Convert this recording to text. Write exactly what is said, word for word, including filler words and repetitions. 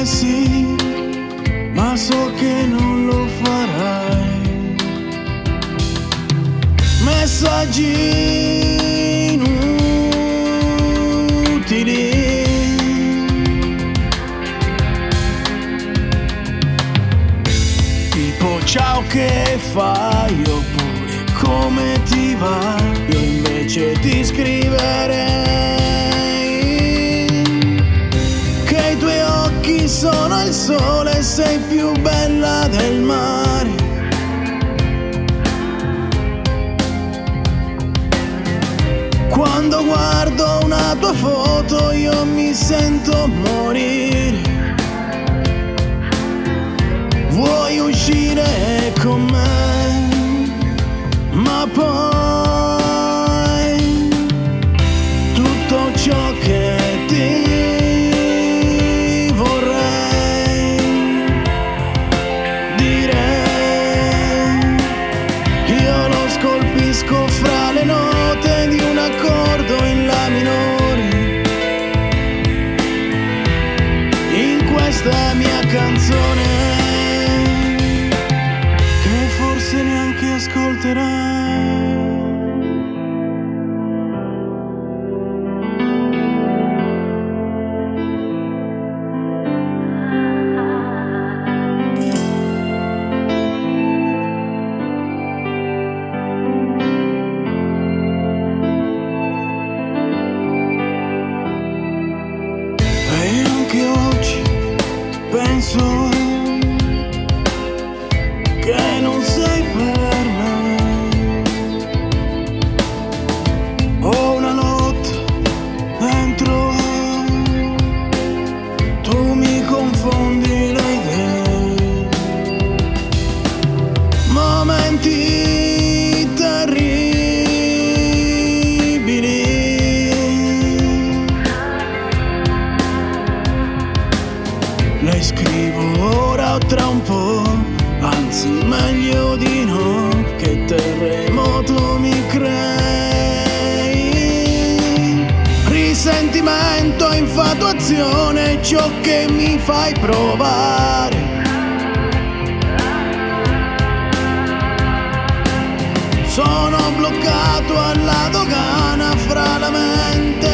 dire sì, ma so che non lo farai. Messaggi inutili, tipo ciao che fai oppure come ti va. Io invece ti scriverei che i tuoi occhi sono il sole e sei più bella del mare. Quando guardo una tua foto io mi sento morire. Vuoi uscire con me, ma poi tutto ciò che ti vorrei dire io lo scolpisco fra le note di un accordo in la minore. In questa mia canzone che forse neanche ascolterai. E anche oggi penso che non sei per me. Ho una lotta dentro, tu mi confondi le idee. Momenti terribili, le scrivo ora o tra un po', anzi meglio di no, che terremoto mi crei. Risentimento, infatuazione, ciò che mi fai provare. Sono bloccato alla dogana fra la mente